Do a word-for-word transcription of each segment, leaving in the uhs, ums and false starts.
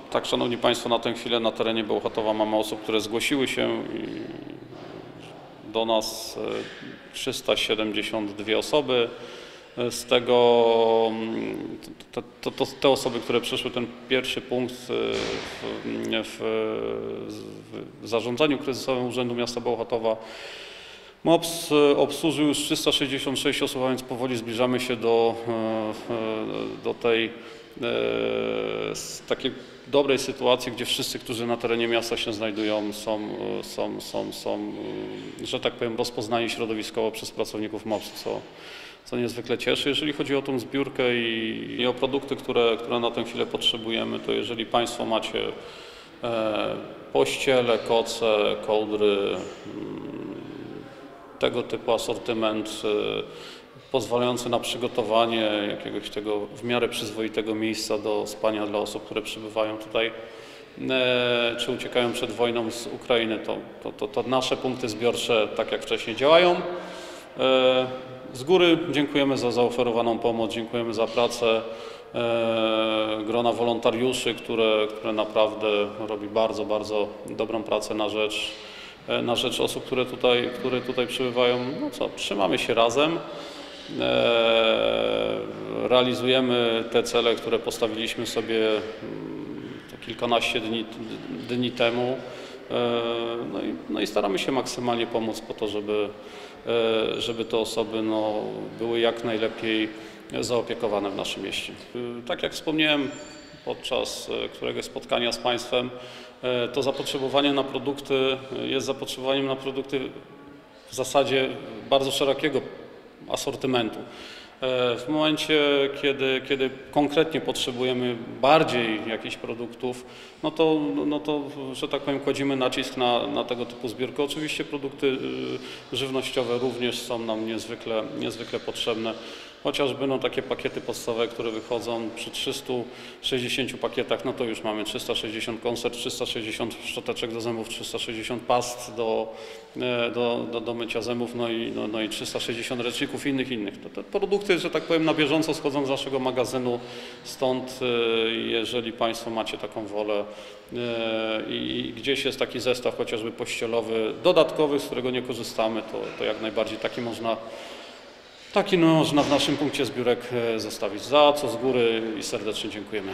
Tak, Szanowni Państwo, na tę chwilę na terenie Bełchatowa mamy osób, które zgłosiły się do nas, trzysta siedemdziesiąt dwie osoby. Z tego to, to, to, te osoby, które przeszły ten pierwszy punkt w, w, w zarządzaniu kryzysowym Urzędu Miasta Bełchatowa, MOPS obsłużył już trzysta sześćdziesiąt sześć osób, a więc powoli zbliżamy się do, do tej takiej dobrej sytuacji, gdzie wszyscy, którzy na terenie miasta się znajdują, są, są, są, są że tak powiem, rozpoznani środowiskowo przez pracowników MOPS, co, co niezwykle cieszy. Jeżeli chodzi o tą zbiórkę i, i o produkty, które, które na tę chwilę potrzebujemy, to jeżeli Państwo macie e, pościele, koce, kołdry, tego typu asortyment pozwalający na przygotowanie jakiegoś tego w miarę przyzwoitego miejsca do spania dla osób, które przybywają tutaj czy uciekają przed wojną z Ukrainy, to, to, to, to nasze punkty zbiorcze tak jak wcześniej działają. Z góry dziękujemy za zaoferowaną pomoc, dziękujemy za pracę grona wolontariuszy, które, które naprawdę robi bardzo, bardzo dobrą pracę na rzecz na rzecz osób, które tutaj, które tutaj przybywają. No co, trzymamy się razem, realizujemy te cele, które postawiliśmy sobie to kilkanaście dni, dni temu, no i, no i staramy się maksymalnie pomóc po to, żeby, żeby te osoby no, były jak najlepiej zaopiekowane w naszym mieście. Tak jak wspomniałem podczas któregoś spotkania z Państwem, to zapotrzebowanie na produkty jest zapotrzebowaniem na produkty w zasadzie bardzo szerokiego asortymentu. W momencie, kiedy, kiedy konkretnie potrzebujemy bardziej jakichś produktów, no to, no to, że tak powiem, kładziemy nacisk na, na tego typu zbiórkę. Oczywiście produkty żywnościowe również są nam niezwykle, niezwykle potrzebne. Chociażby no, takie pakiety podstawowe, które wychodzą przy trzystu sześćdziesięciu pakietach, no to już mamy trzysta sześćdziesiąt koncert, trzysta sześćdziesiąt szczoteczek do zębów, trzysta sześćdziesiąt past do, do, do, do mycia zębów, no i, no, no i trzysta sześćdziesiąt ręczników i innych innych. To, te produkty, że tak powiem, na bieżąco schodzą z naszego magazynu, stąd jeżeli Państwo macie taką wolę i gdzieś jest taki zestaw chociażby pościelowy dodatkowy, z którego nie korzystamy, to, to jak najbardziej taki można Taki no, można w naszym punkcie zbiórek zostawić, za co z góry i serdecznie dziękujemy.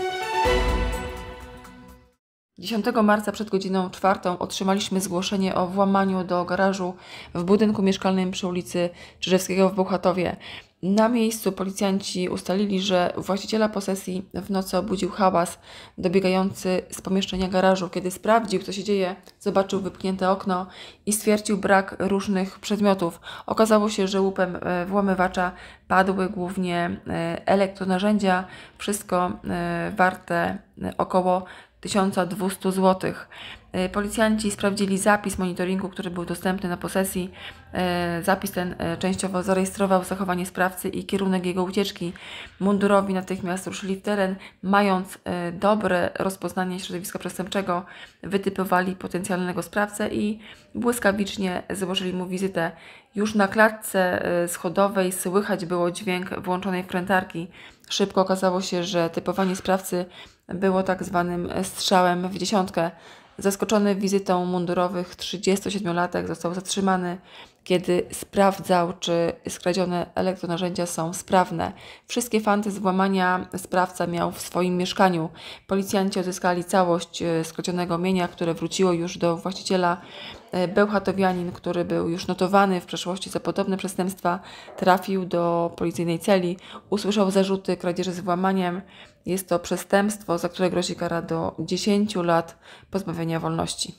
dziesiątego marca przed godziną czwartą otrzymaliśmy zgłoszenie o włamaniu do garażu w budynku mieszkalnym przy ulicy Czyżewskiego w Bełchatowie. Na miejscu policjanci ustalili, że właściciela posesji w nocy obudził hałas dobiegający z pomieszczenia garażu. Kiedy sprawdził, co się dzieje, zobaczył wypchnięte okno i stwierdził brak różnych przedmiotów. Okazało się, że łupem włamywacza padły głównie elektronarzędzia, wszystko warte około tysiąc dwieście złotych. Policjanci sprawdzili zapis monitoringu, który był dostępny na posesji. Zapis ten częściowo zarejestrował zachowanie sprawcy i kierunek jego ucieczki. Mundurowi natychmiast ruszyli w teren, mając dobre rozpoznanie środowiska przestępczego, wytypowali potencjalnego sprawcę i błyskawicznie złożyli mu wizytę. Już na klatce schodowej słychać było dźwięk włączonej wkrętarki. Szybko okazało się, że typowanie sprawcy było tak zwanym strzałem w dziesiątkę. Zaskoczony wizytą mundurowych trzydziestosiedmiolatek został zatrzymany, kiedy sprawdzał, czy skradzione elektronarzędzia są sprawne. Wszystkie fanty z włamania sprawca miał w swoim mieszkaniu. Policjanci odzyskali całość skradzionego mienia, które wróciło już do właściciela. Bełchatowianin, który był już notowany w przeszłości za podobne przestępstwa, trafił do policyjnej celi. Usłyszał zarzuty kradzieży z włamaniem. Jest to przestępstwo, za które grozi kara do dziesięciu lat pozbawienia wolności.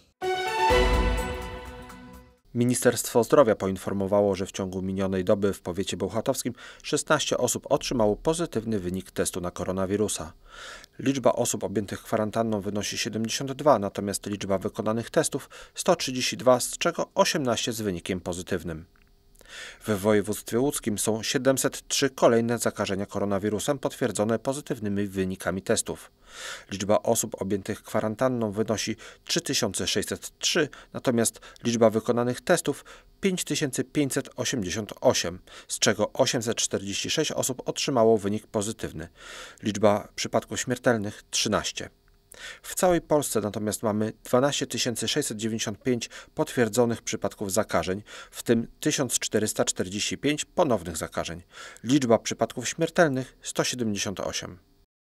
Ministerstwo Zdrowia poinformowało, że w ciągu minionej doby w powiecie bełchatowskim szesnaście osób otrzymało pozytywny wynik testu na koronawirusa. Liczba osób objętych kwarantanną wynosi siedemdziesiąt dwa, natomiast liczba wykonanych testów sto trzydzieści dwa, z czego osiemnaście z wynikiem pozytywnym. W województwie łódzkim są siedemset trzy kolejne zakażenia koronawirusem potwierdzone pozytywnymi wynikami testów. Liczba osób objętych kwarantanną wynosi trzy tysiące sześćset trzy, natomiast liczba wykonanych testów pięć tysięcy pięćset osiemdziesiąt osiem, z czego osiemset czterdzieści sześć osób otrzymało wynik pozytywny. Liczba przypadków śmiertelnych trzynaście. W całej Polsce natomiast mamy dwanaście tysięcy sześćset dziewięćdziesiąt pięć potwierdzonych przypadków zakażeń, w tym tysiąc czterysta czterdzieści pięć ponownych zakażeń. Liczba przypadków śmiertelnych sto siedemdziesiąt osiem.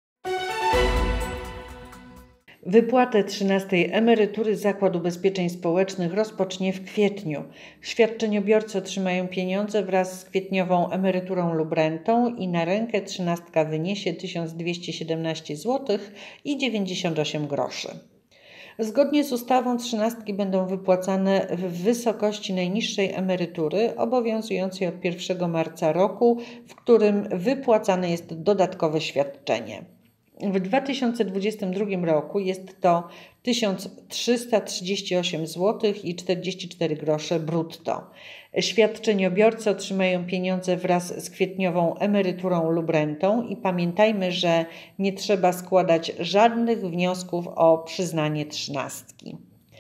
Wypłatę trzynastej emerytury Zakład Ubezpieczeń Społecznych rozpocznie w kwietniu. Świadczeniobiorcy otrzymają pieniądze wraz z kwietniową emeryturą lub rentą i na rękę trzynastka wyniesie tysiąc dwieście siedemnaście złotych i dziewięćdziesiąt osiem groszy. Zgodnie z ustawą trzynastki będą wypłacane w wysokości najniższej emerytury obowiązującej od pierwszego marca roku, w którym wypłacane jest dodatkowe świadczenie. W dwa tysiące dwudziestym drugim roku jest to tysiąc trzysta trzydzieści osiem złotych i czterdzieści cztery grosze brutto. Świadczeniobiorcy otrzymają pieniądze wraz z kwietniową emeryturą lub rentą i pamiętajmy, że nie trzeba składać żadnych wniosków o przyznanie trzynastki.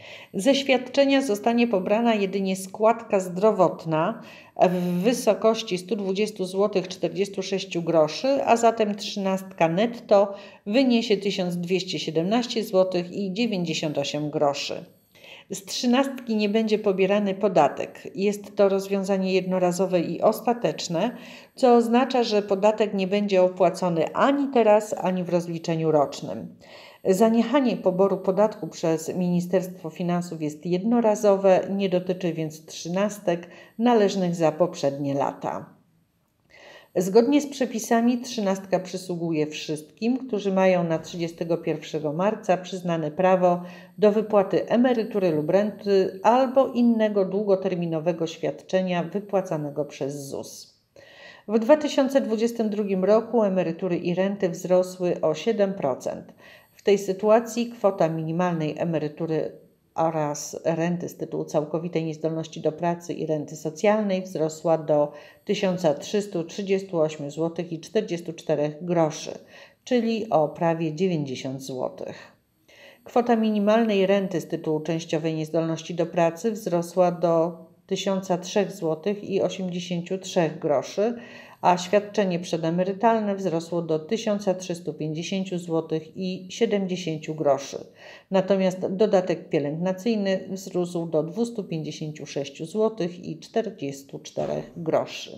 Ze świadczenia zostanie pobrana jedynie składka zdrowotna w wysokości sto dwadzieścia złotych czterdzieści sześć groszy, a zatem trzynastka netto wyniesie tysiąc dwieście siedemnaście złotych i dziewięćdziesiąt osiem groszy. Z trzynastki nie będzie pobierany podatek. Jest to rozwiązanie jednorazowe i ostateczne, co oznacza, że podatek nie będzie opłacony ani teraz, ani w rozliczeniu rocznym. Zaniechanie poboru podatku przez Ministerstwo Finansów jest jednorazowe, nie dotyczy więc trzynastek należnych za poprzednie lata. Zgodnie z przepisami trzynastka przysługuje wszystkim, którzy mają na trzydziestego pierwszego marca przyznane prawo do wypłaty emerytury lub renty albo innego długoterminowego świadczenia wypłacanego przez Z U S. W dwa tysiące dwudziestym drugim roku emerytury i renty wzrosły o siedem procent. W tej sytuacji kwota minimalnej emerytury oraz renty z tytułu całkowitej niezdolności do pracy i renty socjalnej wzrosła do tysiąc trzysta trzydzieści osiem złotych i czterdzieści cztery groszy, czyli o prawie dziewięćdziesiąt złotych. Kwota minimalnej renty z tytułu częściowej niezdolności do pracy wzrosła do tysiąc trzy złotych i osiemdziesiąt trzy groszy, a świadczenie przedemerytalne wzrosło do tysiąc trzysta pięćdziesiąt złotych i siedemdziesiąt groszy. Natomiast dodatek pielęgnacyjny wzrósł do dwieście pięćdziesiąt sześć złotych i czterdzieści cztery groszy.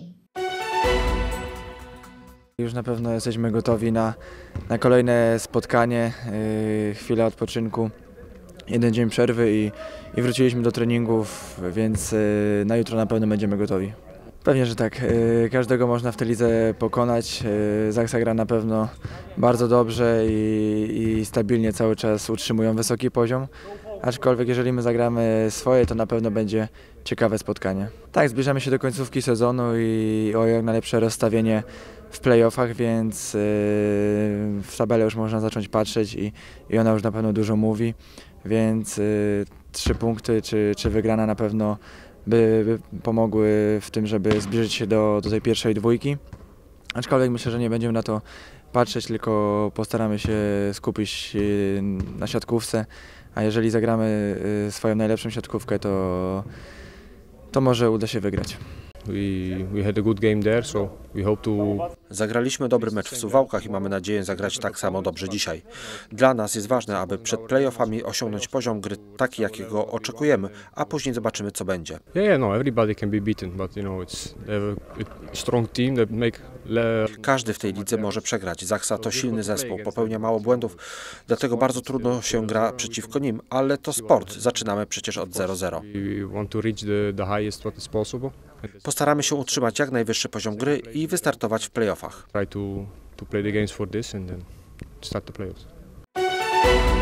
Już na pewno jesteśmy gotowi na, na kolejne spotkanie, yy, chwilę odpoczynku, jeden dzień przerwy i, i wróciliśmy do treningów, więc yy, na jutro na pewno będziemy gotowi. Pewnie, że tak. Każdego można w tej lidze pokonać. Zaksa gra na pewno bardzo dobrze i, i stabilnie cały czas utrzymują wysoki poziom. Aczkolwiek jeżeli my zagramy swoje, to na pewno będzie ciekawe spotkanie. Tak, zbliżamy się do końcówki sezonu i o jak najlepsze rozstawienie w playoffach, więc w tabelę już można zacząć patrzeć i, i ona już na pewno dużo mówi. Więc trzy punkty czy, czy wygrana na pewno By, by pomogły w tym, żeby zbliżyć się do, do tej pierwszej dwójki. Aczkolwiek myślę, że nie będziemy na to patrzeć, tylko postaramy się skupić na siatkówce, a jeżeli zagramy swoją najlepszą siatkówkę, to, to może uda się wygrać. We, we had a good game there, so we hope to... Zagraliśmy dobry mecz w Suwałkach i mamy nadzieję zagrać tak samo dobrze dzisiaj. Dla nas jest ważne, aby przed playoffami osiągnąć poziom gry taki, jakiego oczekujemy, a później zobaczymy, co będzie. Yeah, yeah, no, everybody can be beaten, but you know, it's a strong team that make... Każdy w tej lidze może przegrać. Zaksa to silny zespół, popełnia mało błędów, dlatego bardzo trudno się gra przeciwko nim, ale to sport. Zaczynamy przecież od zero zero. We want to reach the, the highest what is possible. Postaramy się utrzymać jak najwyższy poziom gry i wystartować w playoffach. Try to, to play the games for this and then start the playoffs.